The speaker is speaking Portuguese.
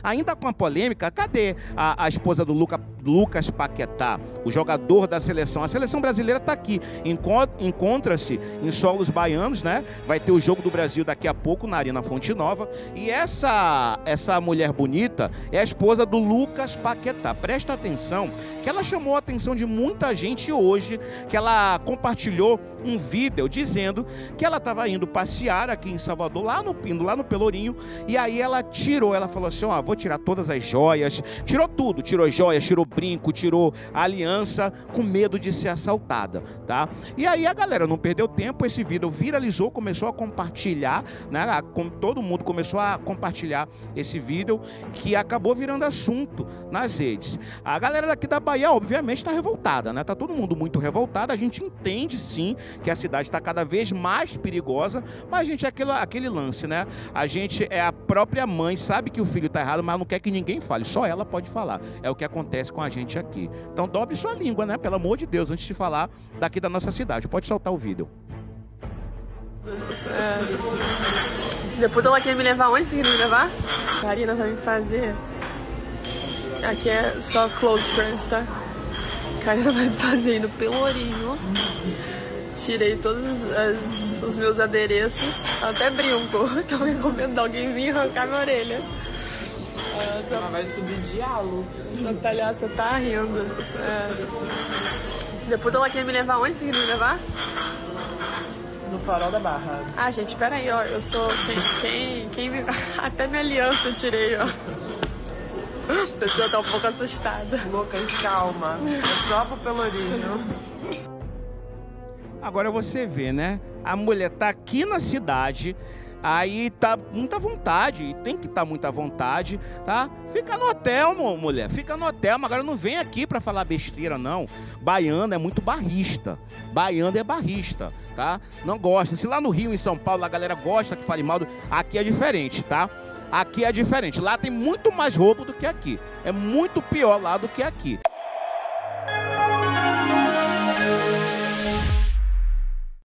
Ainda com a polêmica, cadê a esposa do Lucas Paquetá, o jogador da seleção? A seleção brasileira está aqui, encontra-se em solos baianos, né? Vai ter o Jogo do Brasil daqui a pouco na Arena Fonte Nova. E essa mulher bonita é a esposa do Lucas Paquetá. Presta atenção que ela chamou a atenção de muita gente hoje, que ela compartilhou um vídeo dizendo que ela estava indo passear aqui em Salvador, lá no Pelourinho, e aí ela falou assim, ó, vou tirar todas as joias, tirou tudo, tirou joias, tirou brinco, tirou a aliança, com medo de ser assaltada, tá? E aí a galera não perdeu tempo, esse vídeo viralizou, começou a compartilhar, né? Todo mundo começou a compartilhar esse vídeo, que acabou virando assunto nas redes. A galera daqui da Bahia, obviamente, está revoltada, né? Tá todo mundo muito revoltado. A gente entende sim que a cidade está cada vez mais perigosa, mas a gente é aquele lance, né? A gente é a própria mãe, sabe que o filho está errado, mas não quer que ninguém fale, só ela pode falar. É o que acontece com a gente aqui. Então dobre sua língua, né? Pelo amor de Deus, antes de falar daqui da nossa cidade. Pode soltar o vídeo. Depois ela quer me levar onde você quer me levar? Karina vai me fazer. Aqui é só close friends, tá? Karina vai me fazer no Pelourinho. Tirei todos os meus adereços, até brinco, que eu recomendo alguém vir arrancar minha orelha. Ela vai subir diálogo. Essa palhaça tá rindo. Depois ela quer me levar onde você quer me levar? No Farol da Barra. Ah, gente, peraí, ó, eu sou... Quem me... Até minha aliança eu tirei, ó. A pessoa tá um pouco assustada. Lucas, calma. É só pro Pelourinho. Agora você vê, né? A mulher tá aqui na cidade, aí tá muita vontade, e tem que estar muita vontade, tá? Fica no hotel, mulher, fica no hotel, mas agora não vem aqui pra falar besteira, não. Baiano é muito barrista, baiano é barrista, tá? Não gosta. Se lá no Rio, em São Paulo, a galera gosta que fale mal, aqui é diferente, tá? Aqui é diferente, lá tem muito mais roubo do que aqui, é muito pior lá do que aqui.